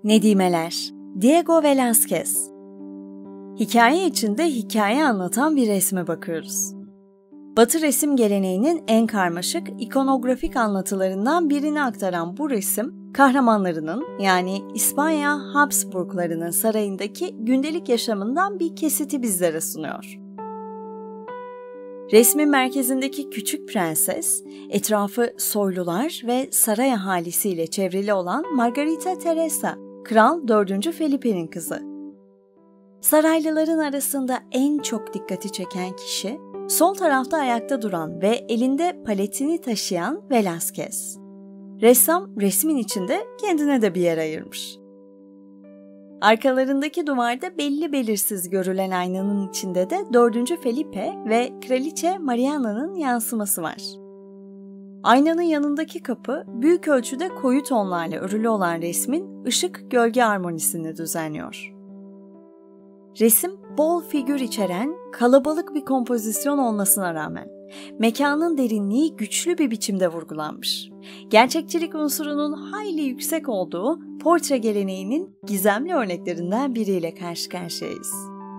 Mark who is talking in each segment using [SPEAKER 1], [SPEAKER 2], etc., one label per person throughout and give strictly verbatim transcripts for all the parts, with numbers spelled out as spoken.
[SPEAKER 1] Nedimeler, Diego Velázquez. Hikaye içinde hikaye anlatan bir resme bakıyoruz. Batı resim geleneğinin en karmaşık ikonografik anlatılarından birini aktaran bu resim, kahramanlarının yani İspanya Habsburglarının sarayındaki gündelik yaşamından bir kesiti bizlere sunuyor. Resmin merkezindeki küçük prenses, etrafı soylular ve saray ahalisiyle çevrili olan Margarita Teresa, Kral dördüncü Felipe'nin kızı. Saraylıların arasında en çok dikkati çeken kişi, sol tarafta ayakta duran ve elinde paletini taşıyan Velázquez. Ressam resmin içinde kendine de bir yer ayırmış. Arkalarındaki duvarda belli belirsiz görülen aynanın içinde de dördüncü Felipe ve Kraliçe Mariana'nın yansıması var. Aynanın yanındaki kapı büyük ölçüde koyu tonlarla örülü olan resmin ışık-gölge harmonisini düzenliyor. Resim bol figür içeren kalabalık bir kompozisyon olmasına rağmen mekanın derinliği güçlü bir biçimde vurgulanmış. Gerçekçilik unsurunun hayli yüksek olduğu portre geleneğinin gizemli örneklerinden biriyle karşı karşıyayız.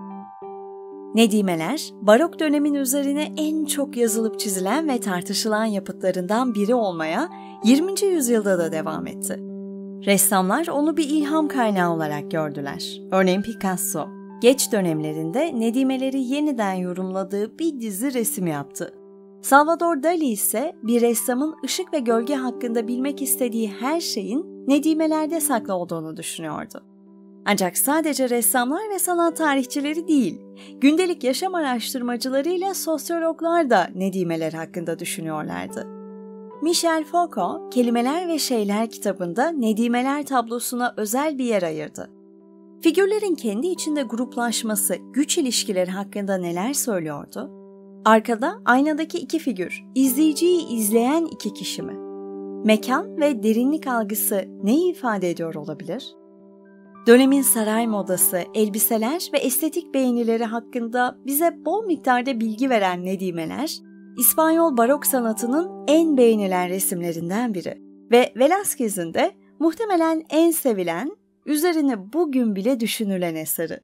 [SPEAKER 1] Nedimeler, barok dönemin üzerine en çok yazılıp çizilen ve tartışılan yapıtlarından biri olmaya yirminci yüzyılda da devam etti. Ressamlar onu bir ilham kaynağı olarak gördüler. Örneğin Picasso, geç dönemlerinde nedimeleri yeniden yorumladığı bir dizi resim yaptı. Salvador Dali ise bir ressamın ışık ve gölge hakkında bilmek istediği her şeyin nedimelerde saklı olduğunu düşünüyordu. Ancak sadece ressamlar ve sanat tarihçileri değil, gündelik yaşam araştırmacılarıyla sosyologlar da nedimeler hakkında düşünüyorlardı. Michel Foucault, Kelimeler ve Şeyler kitabında nedimeler tablosuna özel bir yer ayırdı. Figürlerin kendi içinde gruplaşması, güç ilişkileri hakkında neler söylüyordu? Arkada aynadaki iki figür, izleyiciyi izleyen iki kişi mi? Mekan ve derinlik algısı neyi ifade ediyor olabilir? Dönemin saray modası, elbiseler ve estetik beğenileri hakkında bize bol miktarda bilgi veren nedimeler, İspanyol barok sanatının en beğenilen resimlerinden biri ve Velázquez'in de muhtemelen en sevilen, üzerine bugün bile düşünülen eseri.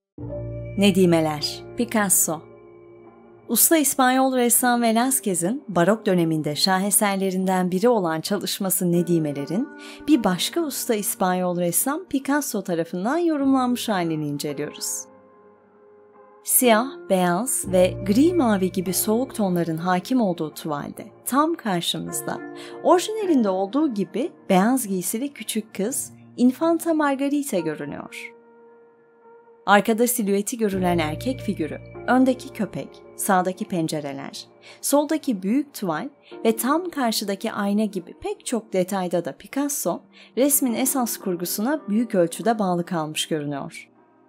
[SPEAKER 1] Nedimeler, Picasso. Usta İspanyol ressam Velázquez'in barok döneminde şaheserlerinden biri olan çalışması Nedimelerin, bir başka usta İspanyol ressam Picasso tarafından yorumlanmış halini inceliyoruz. Siyah, beyaz ve gri mavi gibi soğuk tonların hakim olduğu tuvalde tam karşımızda, orijinalinde olduğu gibi beyaz giysili küçük kız Infanta Margarita görünüyor. Arkada silüeti görülen erkek figürü, öndeki köpek, sağdaki pencereler, soldaki büyük tuval ve tam karşıdaki ayna gibi pek çok detayda da Picasso, resmin esas kurgusuna büyük ölçüde bağlı kalmış görünüyor.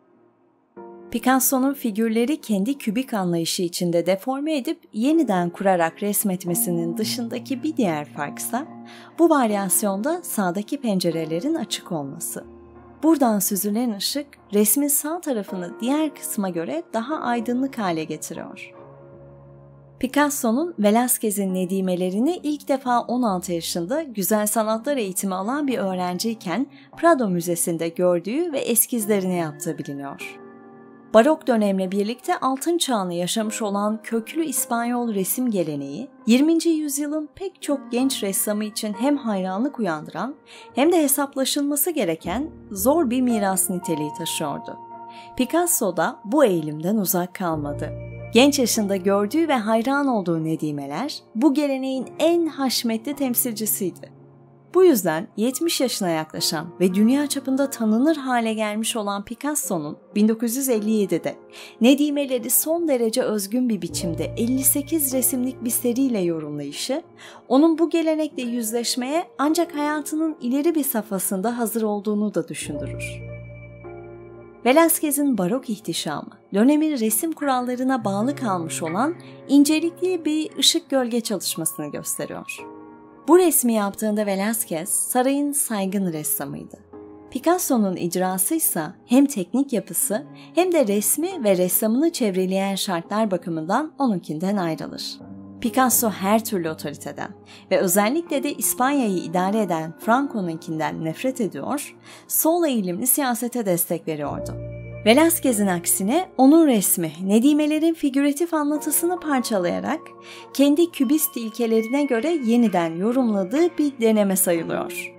[SPEAKER 1] Picasso'nun figürleri kendi kübik anlayışı içinde deforme edip yeniden kurarak resmetmesinin dışındaki bir diğer farksa, bu varyasyonda sağdaki pencerelerin açık olması. Buradan süzülen ışık resmin sağ tarafını diğer kısma göre daha aydınlık hale getiriyor. Picasso'nun Velázquez'in nedimelerini ilk defa on altı yaşında güzel sanatlar eğitimi alan bir öğrenciyken Prado Müzesi'nde gördüğü ve eskizlerini yaptığı biliniyor. Barok dönemle birlikte altın çağını yaşamış olan köklü İspanyol resim geleneği, yirminci yüzyılın pek çok genç ressamı için hem hayranlık uyandıran hem de hesaplaşılması gereken zor bir miras niteliği taşıyordu. Picasso da bu eğilimden uzak kalmadı. Genç yaşında gördüğü ve hayran olduğu nedimeler, bu geleneğin en haşmetli temsilcisiydi. Bu yüzden yetmiş yaşına yaklaşan ve dünya çapında tanınır hale gelmiş olan Picasso'nun bin dokuz yüz elli yedide nedimeleri son derece özgün bir biçimde elli sekiz resimlik bir seriyle yorumlayışı, onun bu gelenekle yüzleşmeye ancak hayatının ileri bir safhasında hazır olduğunu da düşündürür. Velázquez'in barok ihtişamı, dönemin resim kurallarına bağlı kalmış olan incelikli bir ışık-gölge çalışmasını gösteriyor. Bu resmi yaptığında Velázquez, sarayın saygın ressamıydı. Picasso'nun icrası ise hem teknik yapısı hem de resmi ve ressamını çevreleyen şartlar bakımından onunkinden ayrılır. Picasso her türlü otoriteden ve özellikle de İspanya'yı idare eden Franco'nunkinden nefret ediyor, sol eğilimli siyasete destek veriyordu. Velázquez'in aksine onun resmi Nedimelerin figüratif anlatısını parçalayarak kendi kübist ilkelerine göre yeniden yorumladığı bir deneme sayılıyor.